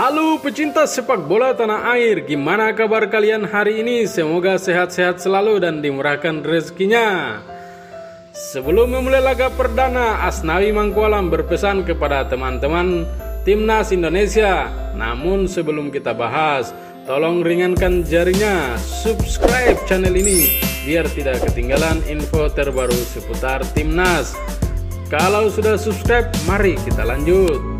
Halo pecinta sepak bola tanah air, gimana kabar kalian hari ini? Semoga sehat-sehat selalu dan dimurahkan rezekinya. Sebelum memulai laga perdana, Asnawi Mangkualam berpesan kepada teman-teman Timnas Indonesia. Namun sebelum kita bahas, tolong ringankan jarinya, subscribe channel ini biar tidak ketinggalan info terbaru seputar Timnas. Kalau sudah subscribe, mari kita lanjut.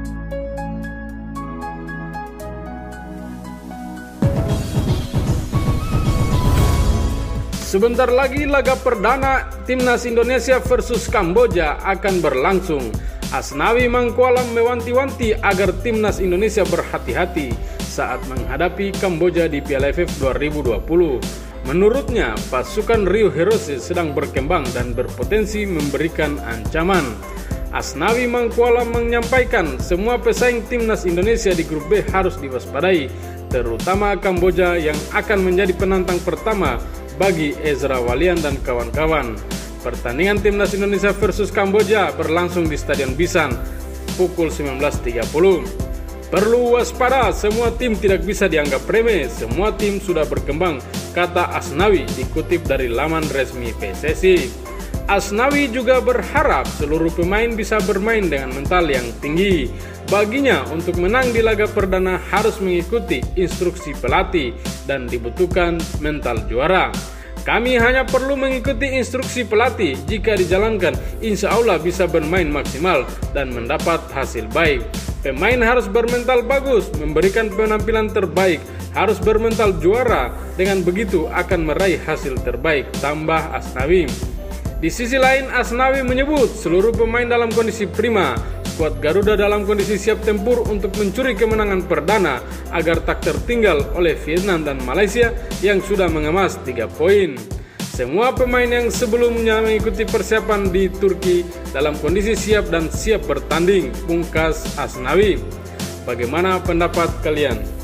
Sebentar lagi laga perdana Timnas Indonesia versus Kamboja akan berlangsung. Asnawi Mangkualam mewanti-wanti agar Timnas Indonesia berhati-hati saat menghadapi Kamboja di Piala AFF 2020. Menurutnya, pasukan Rio Heroes sedang berkembang dan berpotensi memberikan ancaman. Asnawi Mangkualam menyampaikan semua pesaing Timnas Indonesia di grup B harus diwaspadai, terutama Kamboja yang akan menjadi penantang pertama bagi Ezra Walian dan kawan-kawan. Pertandingan Timnas Indonesia versus Kamboja berlangsung di Stadion Bisan pukul 19.30. Perlu waspada, semua tim tidak bisa dianggap remeh, semua tim sudah berkembang, kata Asnawi dikutip dari laman resmi PSSI. Asnawi juga berharap seluruh pemain bisa bermain dengan mental yang tinggi. Baginya untuk menang di laga perdana harus mengikuti instruksi pelatih dan dibutuhkan mental juara. Kami hanya perlu mengikuti instruksi pelatih, jika dijalankan insya Allah bisa bermain maksimal dan mendapat hasil baik. Pemain harus bermental bagus, memberikan penampilan terbaik, harus bermental juara, dengan begitu akan meraih hasil terbaik, tambah Asnawi. Di sisi lain, Asnawi menyebut seluruh pemain dalam kondisi prima. Skuad Garuda dalam kondisi siap tempur untuk mencuri kemenangan perdana agar tak tertinggal oleh Vietnam dan Malaysia yang sudah mengemas 3 poin. Semua pemain yang sebelumnya mengikuti persiapan di Turki dalam kondisi siap dan siap bertanding, pungkas Asnawi. Bagaimana pendapat kalian?